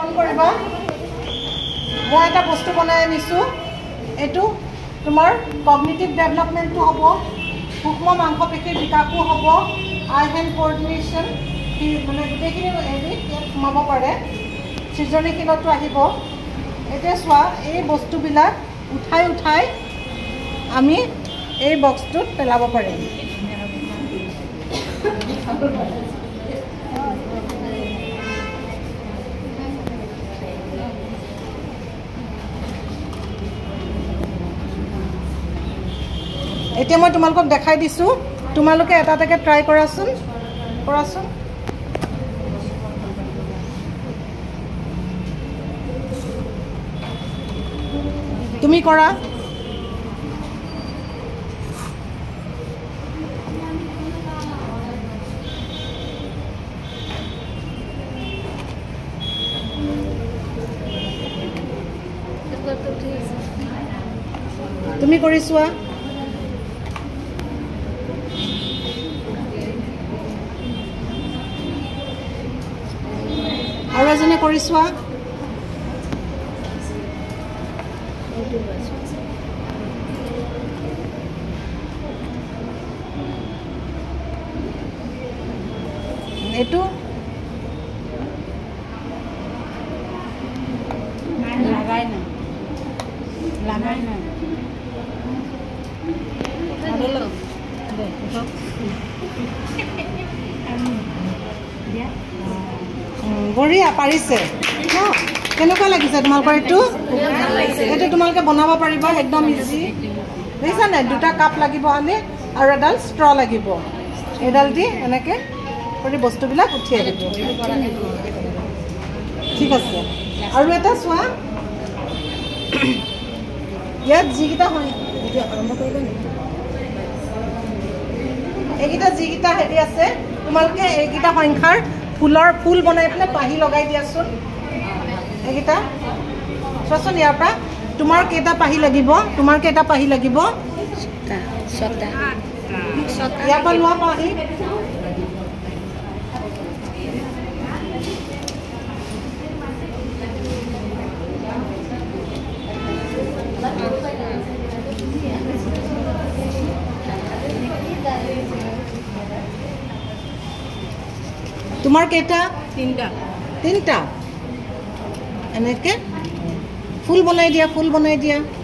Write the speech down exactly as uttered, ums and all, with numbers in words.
কাম কৰিবা মই এটা বস্তু বনাই আনিছোঁ এইটো তোমাৰ কগনিটিভ ডেভেলপমেণ্টটো হ'ব সূক্ষ্ম মাংসপেশীৰ বিকাশো হ'ব আই হেণ্ড কোঅৰ্ডিনেশ্যন মানে গোটেইখিনি হেৰি ইয়াত সোমাব পাৰে সৃজনীশীলতো আহিব এতিয়া চোৱা এই বস্তুবিলাক উঠাই উঠাই আমি এই বক্সটোত পেলাব পাৰিম এতিয়া মই তোমালোকক দেখাই দিছোঁ তোমালোকে এটা এটাকৈ ট্ৰাই কৰাচোন কৰাচোন তুমি কৰা তুমি কৰি চোৱা আৰু এজনে কৰি চোৱা এইটো লাগাই না লাগাই না বঢ়িয়া পাৰিছে কেনেকুৱা লাগিছে তোমালোকৰ এইটো এইটো তোমালোকে বনাব পাৰিবা একদম ইজি দেখিছা নাই দুটা কাপ লাগিব আনি আৰু এডাল ষ্ট্ৰ লাগিব এডাল দি এনেকৈ কৰি বস্তুবিলাক উঠিয়াই দিব ঠিক আছে আৰু এটা চোৱা ইয়াত যিকেইটা হয় আৰম্ভ কৰিবা নেকি এইকেইটা যিকেইটা হেৰি আছে তোমালোকে এইকেইটা সংখ্যাৰ ফুলৰ ফুল বনাই পেলাই পাহি লগাই দিয়াচোন এইকেইটা চোৱাচোন ইয়াৰ পৰা তোমাৰ কেইটা পাহি লাগিব তোমাৰ কেইটা পাহি লাগিব ইয়াৰ পৰা লোৱা পাহি তোমাৰ কেইটা তিনটা তিনটা এনেকৈ ফুল বনাই দিয়া ফুল বনাই দিয়া